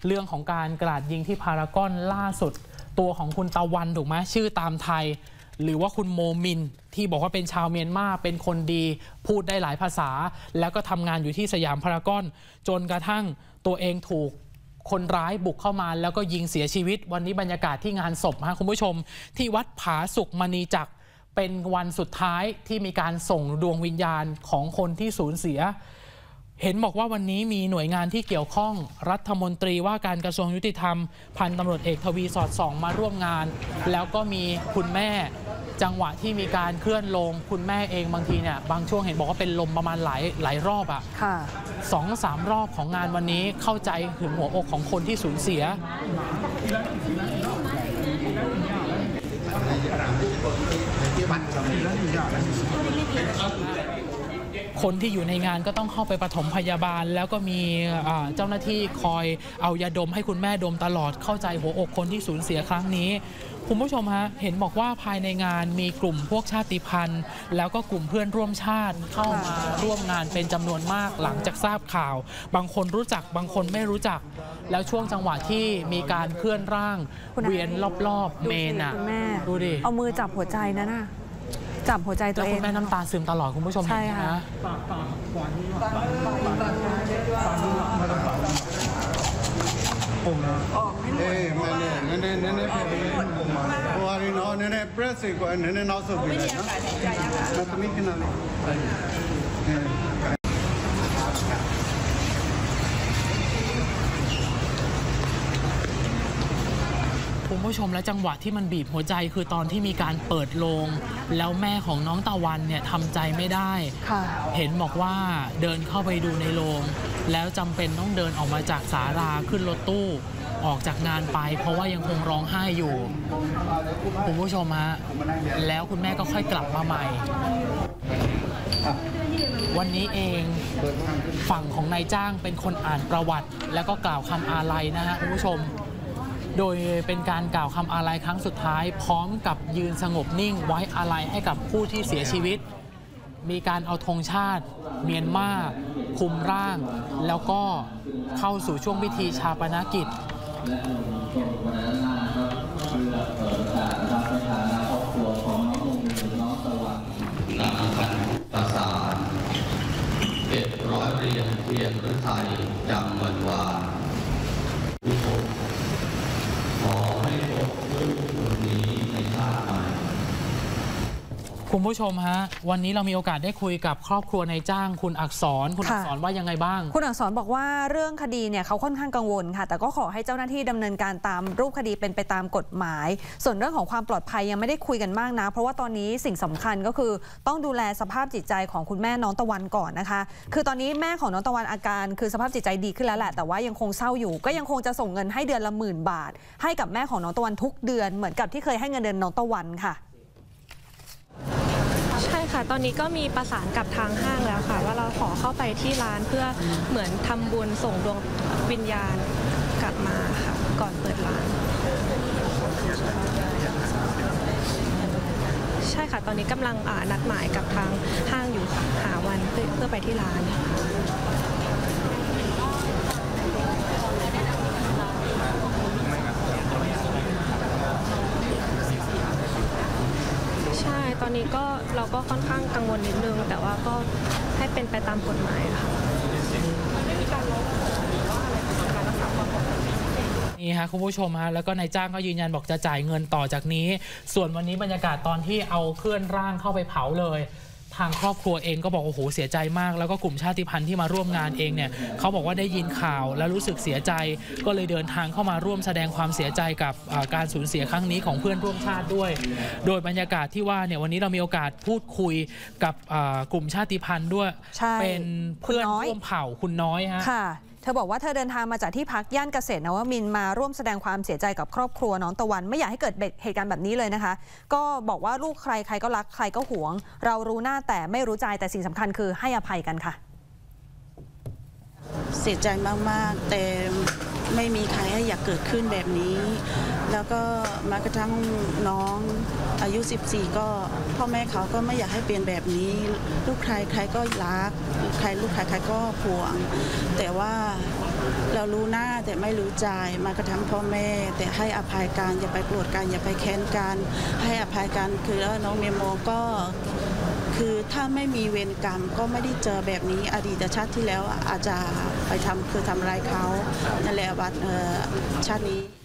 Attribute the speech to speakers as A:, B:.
A: เรื่องของการกราดยิงที่พารากอนล่าสุดตัวของคุณตะวันถูกไหมชื่อตามไทยหรือว่าคุณโมมินที่บอกว่าเป็นชาวเมียนมาเป็นคนดีพูดได้หลายภาษาแล้วก็ทำงานอยู่ที่สยามพารากอนจนกระทั่งตัวเองถูกคนร้ายบุกเข้ามาแล้วก็ยิงเสียชีวิตวันนี้บรรยากาศที่งานศพคุณผู้ชมที่วัดผาสุกมณีจักรเป็นวันสุดท้ายที่มีการส่งดวงวิญญาณของคนที่สูญเสียเห็นบอกว่าวันนี้มีหน่วยงานที่เกี่ยวข้องรัฐมนตรีว่าการกระทรวงยุติธรรมพันตำรวจเอกทวีสอดส่องมาร่วมงานแล้วก็มีคุณแม่จังหวะที่มีการเคลื่อนลงคุณแม่เองบางทีเนี่ยบางช่วงเห็นบอกว่าเป็นลมประมาณหลายรอบ2-3 รอบของงานวันนี้เข้าใจถึงหัวอกของคนที่สูญเสียคนที่อยู่ในงานก็ต้องเข้าไปปฐมพยาบาลแล้วก็มีเจ้าหน้าที่คอยเอายาดมให้คุณแม่ดมตลอดเข้าใจหัวอกคนที่สูญเสียครั้งนี้คุณผู้ชมเห็นบอกว่าภายในงานมีกลุ่มพวกชาติพันธุ์แล้วก็กลุ่มเพื่อนร่วมชาติเข้ามาร่วมงานเป็นจำนวนมากหลังจากทราบข่าวบางคนรู้จักบางคนไม่รู้จักแล้วช่วงจังหวะที่มีการเคลื่อนร่างเวียนรอบๆเมนดูดิ
B: เอามือจับหัวใจนะจับหัวใจตัวเอง
A: แล้วคุณแม่น้ำตาซึมตลอดคุณผู้ชมเห็นนะคุณผู้ชมและจังหวะที่มันบีบหัวใจคือตอนที่มีการเปิดโลงแล้วแม่ของน้องตะวันเนี่ยทำใจไม่ได้เห็นบอกว่าเดินเข้าไปดูในโรงแล้วจำเป็นต้องเดินออกมาจากศาลาขึ้นรถตู้ออกจากงานไปเพราะว่ายังคงร้องไห้อยู่คุณผู้ชมแล้วคุณแม่ก็ค่อยกลับมาใหม่วันนี้เองฝั่งของนายจ้างเป็นคนอ่านประวัติแล้วก็กล่าวคำอาลัยคุณผู้ชมโดยเป็นการกล่าวคำอาลัยครั้งสุดท้ายพร้อมกับยืนสงบนิ่งไว้อาลัยให้กับผู้ที่เสียชีวิตมีการเอาธงชาติเมียนมาคุมร่างแล้วก็เข้าสู่ช่วงพิธีชาปนกิจ
C: ประสาน700 เรียนเทียนฤทัยจำวันวานขอให้พบผู้คนนี้ในชาติใหม่
A: คุณผู้ชมวันนี้เรามีโอกาสได้คุยกับครอบครัวนายจ้างคุณอักษรว่ายังไงบ้าง
B: คุณอักษรบอกว่าเรื่องคดีเนี่ยเขาค่อนข้างกังวลค่ะแต่ก็ขอให้เจ้าหน้าที่ดำเนินการตามรูปคดีเป็นไปตามกฎหมายส่วนเรื่องของความปลอดภัยยังไม่ได้คุยกันมากนะเพราะว่าตอนนี้สิ่งสำคัญก็คือต้องดูแลสภาพจิตใจของคุณแม่น้องตะวันก่อนนะคะคือตอนนี้แม่ของน้องตะวันอาการคือสภาพจิตใจดีขึ้นแล้วแหละแต่ว่ายังคงเศร้าอยู่ก็ยังคงจะส่งเงินให้เดือนละ10,000 บาทให้กับแม่ของน้องตะวันทุกเดือนเหมือนกับที่เคยให้เงินเดือนน้องตะวันค่ะ
D: ใช่ค่ะตอนนี้ก็มีประสานกับทางห้างแล้วค่ะว่าเราขอเข้าไปที่ร้านเพื่อเหมือนทำบุญส่งดวงวิญญาณกลับมาค่ะก่อนเปิดร้านใช่ค่ะตอนนี้กำลังนัดหมายกับทางห้างอยู่หาวันเพื่อไปที่ร้านตอนนี้ก็เราก็ค่อนข้างกังวลนิดนึงแต่ว่าก็ให้เป็นไปตามกฎหมายค่ะไม่มีการร้องขอหรือว่าอะไรของการรักษาความปลอดภัย
A: นี่คุณผู้ชมแล้วก็นายจ้างก็ยืนยันบอกจะจ่ายเงินต่อจากนี้ส่วนวันนี้บรรยากาศตอนที่เอาเคลื่อนร่างเข้าไปเผาเลยทางครอบครัวเองก็บอกโอ้โหเสียใจมากแล้วก็กลุ่มชาติพันธุ์ที่มาร่วมงานเองเนี่ยเขาบอกว่าได้ยินข่าวแล้วรู้สึกเสียใจก็เลยเดินทางเข้ามาร่วมแสดงความเสียใจกับการสูญเสียครั้งนี้ของเพื่อนร่วมชาติด้วยโดยบรรยากาศที่ว่าเนี่ยวันนี้เรามีโอกาสพูดคุยกับกลุ่มชาติพันธุ์ด้วยเป็นเพื่อนร่วมเผ่าคุณน้อย
B: ค่ะเธอบอกว่าเธอเดินทางมาจากที่พักย่านเกษตรนวมินทร์มาร่วมแสดงความเสียใจกับครอบครัวน้องตะวันไม่อยากให้เกิดเหตุการณ์แบบนี้เลยนะคะก็บอกว่าลูกใครใครก็รักใครก็หวงเรารู้หน้าแต่ไม่รู้ใจแต่สิ่งสำคัญคือให้อภัยกันค่ะ
E: เสียใจมากๆแต่ไม่มีใครอยากเกิดขึ้นแบบนี้แล้วก็แม้กระทั่งน้องอายุ14ก็พ่อแม่เขาก็ไม่อยากให้เป็นแบบนี้ลูกใครใครก็รักลูกใครใครก็ห่วงแต่ว่าเรารู้หน้าแต่ไม่รู้ใจมากระทั่งพ่อแม่แต่ให้อภัยกันอย่าไปโกรธกันอย่าไปแค้นกันให้อภัยกันคือแล้วน้องเมโมก็คือถ้าไม่มีเวรกรรมก็ไม่ได้เจอแบบนี้อดีตชาติที่แล้วอาจจะไปทำร้ายเขานั่นแหละวัดชาตินี้